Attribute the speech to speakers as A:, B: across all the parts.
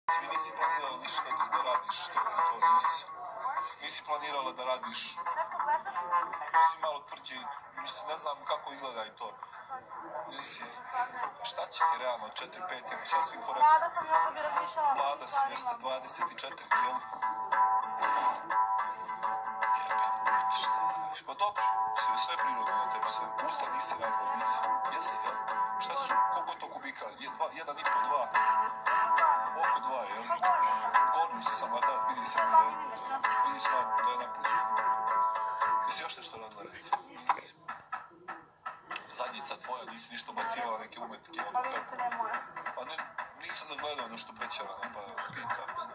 A: Mi nisi planirala ništa da radiš, to nisi. Nisi planirala da radiš. Nisi malo tvrđi, mislim, ne znam kako izgleda i to. Nisi, šta će ti realno, 4-5, je sasvim korektno.
B: Mlada sam, još da bi razmišljala.
A: Mlada si, jeste 24, jel? Jebe, šta da radiš? Pa dobro, sve prirodno na tebi, sve. Usta nisi radila, nisi. Jesi, jel? Šta su, koliko je to kubika? 1,5, 2? Oko 2, jel? Gornju si sam vadat, vidi se da je napuđen. Jesi još nešto radila, reci? Zadnjica tvoja, nisi ništa bacivala neke umetke,
B: Pa vidi se ne moja.
A: Pa ne, nisam zagledao nešto prećerano, pa pitam.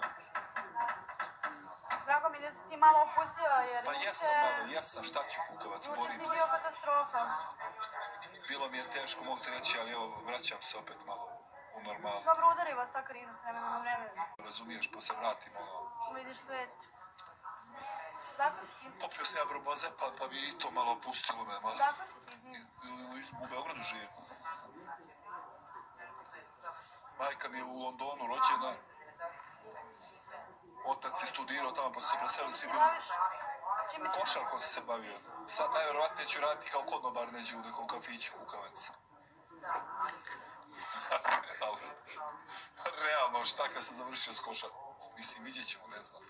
B: Drago mi da si ti malo opustio, jer
A: Pa jesam, šta ću kukavac, borim
B: juče si
A: se.
B: bio katastrofa.
A: Bilo mi je teško, mogu ti reći, ali evo, vraćam se opet malo u normalu.
B: Dobro, udari vas ta kriza s vremena na vreme.
A: Razumiješ, pa se vratim, ono.
B: Vidiš svet. Zakon si ti?
A: Popio sam ja broboze, pa bi i to malo opustilo me, malo.
B: Zakon si ti?
A: U Beogradu živim. Majka mi je u Londonu rođena. Otac je studirao tamo, pa su se preselili svi bili.
B: Baviš? Čime si?
A: Košarkom sam se bavio. Sad najvjerovatnije ću raditi kao konobar neđe u nekom kafiću kukavac. Realno, šta kad sam završio s košarkom? Mislim, vidjet ćemo, ne znam.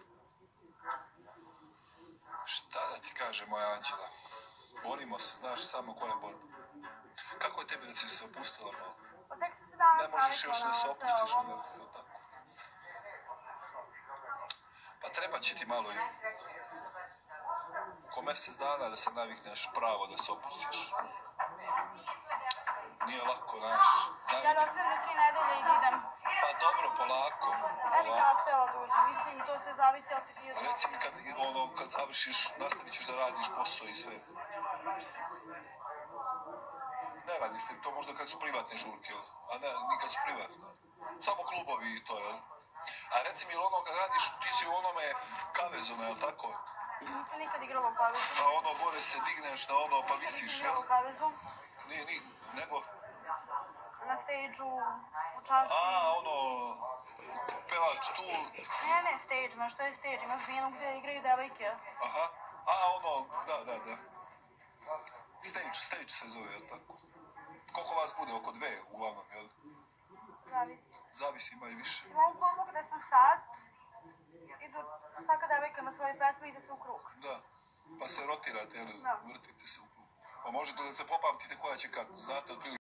A: Šta da ti kaže, moja Anđela? Borimo se, znaš samo koja je borba. Kako je tebi da si se opustila malo?
B: Pa tek sam se danas
A: Ne možeš još da se opustiš
B: navikla
A: u neko, jel tako? Pa treba će ti malo i... Ko mjesec dana da se navikneš pravo da se opustiš. Nije lako, znaš.
B: Ja da ostavim 3 nedelje i idem.
A: Pa dobro, polako.
B: Ne bih nastavila duže, mislim, to se zavisi od ti.
A: Reci mi kad završiš, nastavit ćeš da radiš posao i sve. Ne radiš ti to možda kad su privatne žurke, a ne, nikad su privatne. Samo klubovi i to, jel? A reci mi, ono kad radiš, ti si u onome kavezonu, jel tako?
B: Nisam nikad igrala u kavezu.
A: Pa ono gore se digneš na ono, pa visiš, jel?
B: Igrala u kavezu.
A: Nije, nego...
B: Na stage-u, u času.
A: A, ono... Pevač tu...
B: Ne, stage, znaš što je stage, imaš binu gdje igraju devojke.
A: Aha, a ono, da. Stage se zove, jel tako? Koliko vas bude? Oko 2, uglavnom, jel?
B: Zavisi.
A: Zavisi, ima i više.
B: U ovom klubu gdje sam sad, idu svaka devojka ima svoje pesme i ide se u krug.
A: Da, pa se rotirate, jel?
B: Da.
A: Vrtite se u krug. Pa možete da se popamtite koja će kad, znate, otprilike.